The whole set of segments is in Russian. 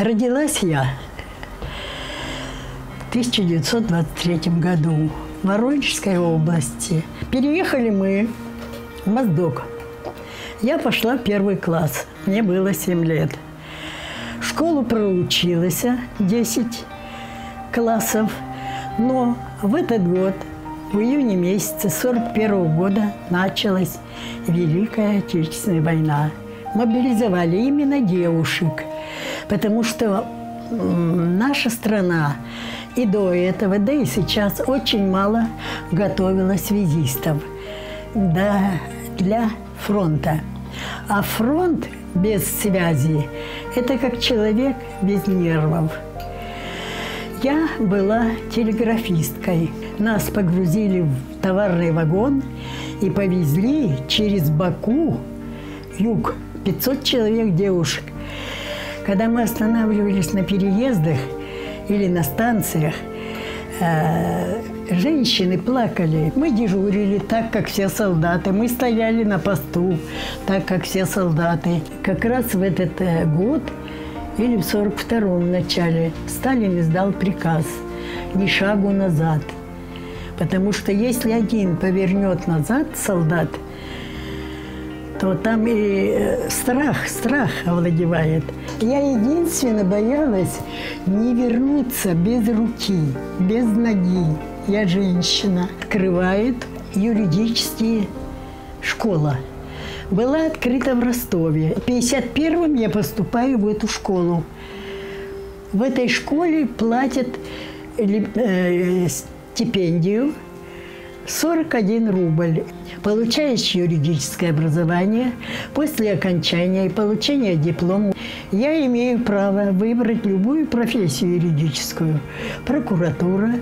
Родилась я в 1923 году в Воронежской области. Переехали мы в Моздок. Я пошла в 1 класс. Мне было 7 лет. В школу проучилась 10 классов. Но в этот год, в июне месяце 1941 года, началась Великая Отечественная война. Мобилизовали именно девушек, потому что наша страна и до этого, да и сейчас очень мало готовила связистов для фронта. А фронт без связи – это как человек без нервов. Я была телеграфисткой. Нас погрузили в товарный вагон и повезли через Баку, юг, 500 человек девушек. Когда мы останавливались на переездах или на станциях, женщины плакали. Мы дежурили так, как все солдаты. Мы стояли на посту, так, как все солдаты. Как раз в этот год, или в 1942-м начале, Сталин издал приказ «Ни шагу назад». Потому что если один повернет назад солдат, то там и страх овладевает. Я единственно боялась не вернуться без руки, без ноги. Я женщина. Открывает юридические школа. Была открыта в Ростове. В 1951-м я поступаю в эту школу. В этой школе платят стипендию 41 рубль. Получаешь юридическое образование, после окончания и получения диплома я имею право выбрать любую профессию юридическую. Прокуратура,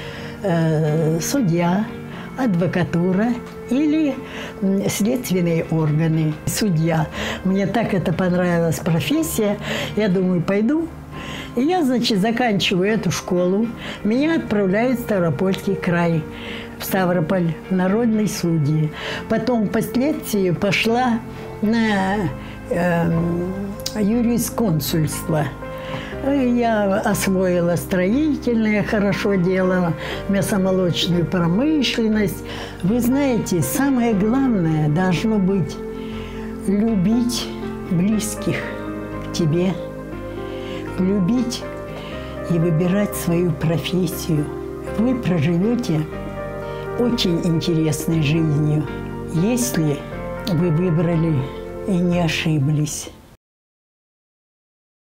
судья, адвокатура или следственные органы. Судья. Мне так это понравилась профессия. Я думаю, пойду. И я, значит, заканчиваю эту школу. Меня отправляют в Ставропольский край, в Ставрополь, в народной судьи. Потом впоследствии пошла на юрисконсульство. Я освоила строительное, хорошо делала, мясомолочную промышленность. Вы знаете, самое главное должно быть любить близких к тебе, любить и выбирать свою профессию. Вы проживете очень интересной жизнью, если вы выбрали и не ошиблись.